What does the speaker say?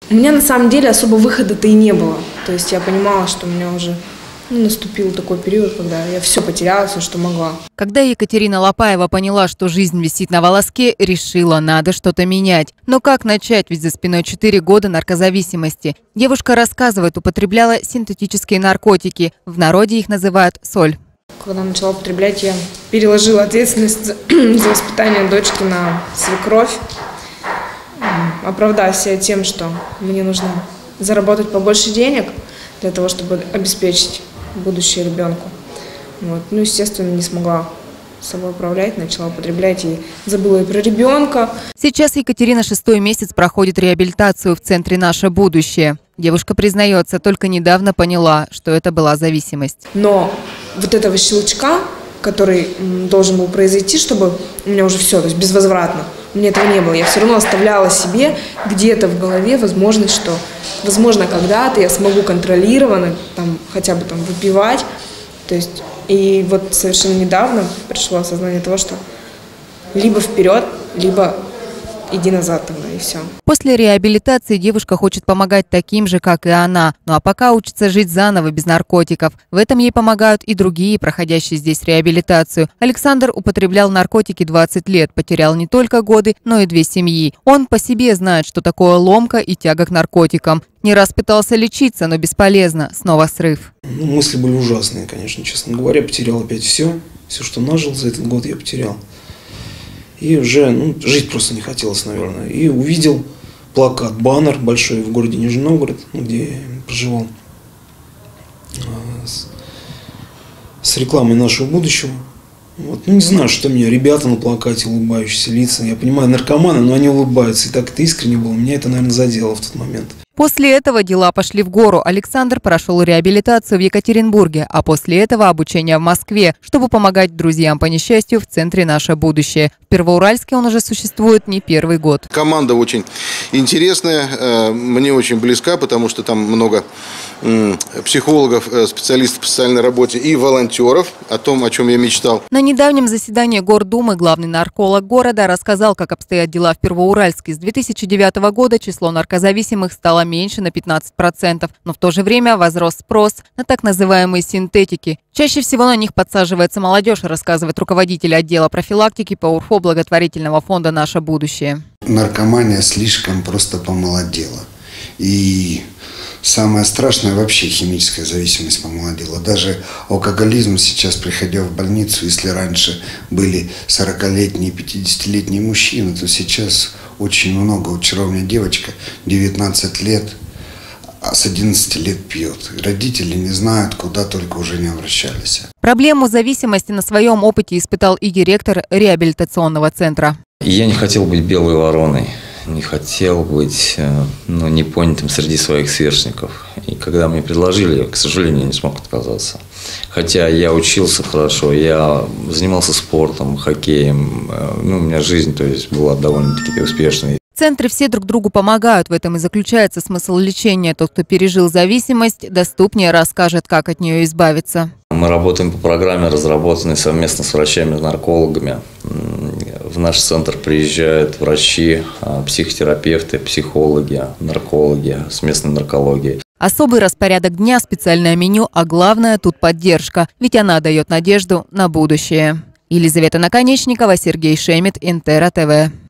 У меня на самом деле особо выхода-то и не было. То есть я понимала, что у меня уже наступил такой период, когда я все потеряла, все, что могла. Когда Екатерина Лопаева поняла, что жизнь висит на волоске, решила, надо что-то менять. Но как начать, ведь за спиной 4 года наркозависимости? Девушка рассказывает, употребляла синтетические наркотики. В народе их называют соль. Когда начала употреблять, я переложила ответственность за воспитание дочки на свекровь, оправдав себя тем, что мне нужно заработать побольше денег для того, чтобы обеспечить будущее ребенку. Естественно, не смогла с собой управлять, начала употреблять и забыла и про ребенка. Сейчас Екатерина 6-й месяц проходит реабилитацию в центре «Наше будущее». Девушка признается, только недавно поняла, что это была зависимость. Но вот этого щелчка, который должен был произойти, чтобы у меня уже все, то есть безвозвратно, у меня этого не было. Я все равно оставляла себе где-то в голове возможность, что, возможно, когда-то я смогу контролированно, хотя бы выпивать. То есть, и вот совершенно недавно пришло осознание того, что либо вперед, либо иди назад тогда, и все. После реабилитации девушка хочет помогать таким же, как и она. Ну а пока учится жить заново, без наркотиков. В этом ей помогают и другие, проходящие здесь реабилитацию. Александр употреблял наркотики 20 лет, потерял не только годы, но и 2 семьи. Он по себе знает, что такое ломка и тяга к наркотикам. Не раз пытался лечиться, но бесполезно. Снова срыв. Мысли были ужасные, конечно, честно говоря. Потерял опять все, что нажил за этот год, я потерял. И уже жить просто не хотелось, наверное. И увидел плакат, баннер большой в городе Нижний Новгород, где я проживал, с рекламой нашего будущего. Не знаю, что меня, ребята на плакате, улыбающиеся лица. Я понимаю, наркоманы, но они улыбаются. И так это искренне было. Меня это, наверное, задело в тот момент. После этого дела пошли в гору. Александр прошел реабилитацию в Екатеринбурге, а после этого обучение в Москве, чтобы помогать друзьям по несчастью в центре «Наше будущее». В Первоуральске он уже существует не 1-й год. Команда очень интересная, мне очень близка, потому что там много психологов, специалистов по социальной работе и волонтеров, о том, о чем я мечтал. На недавнем заседании Гордумы главный нарколог города рассказал, как обстоят дела в Первоуральске. С 2009 года число наркозависимых стало меньше на 15%, но в то же время возрос спрос на так называемые синтетики. Чаще всего на них подсаживается молодежь, рассказывает руководитель отдела профилактики ПАУРФО благотворительного фонда «Наше будущее». Наркомания слишком просто помолодела. И самое страшное, вообще химическая зависимость помолодела. Даже алкоголизм сейчас, приходя в больницу, если раньше были 40-летние, 50-летние мужчины, то сейчас очень много. Вчера у меня девочка 19 лет, а с 11 лет пьет. Родители не знают, куда только уже не обращались. Проблему зависимости на своем опыте испытал и директор реабилитационного центра. Я не хотел быть белой вороной. Не хотел быть непонятым среди своих сверстников. И когда мне предложили, я, к сожалению, не смог отказаться. Хотя я учился хорошо, я занимался спортом, хоккеем. У меня жизнь, была довольно-таки успешной. В центре все друг другу помогают. В этом и заключается смысл лечения. Тот, кто пережил зависимость, доступнее расскажет, как от нее избавиться. Мы работаем по программе, разработанной совместно с врачами-наркологами. В наш центр приезжают врачи, психотерапевты, психологи, наркологи с местной наркологией. Особый распорядок дня, специальное меню, а главное тут поддержка. Ведь она дает надежду на будущее. Елизавета Наконечникова, Сергей Шемет, Интера ТВ.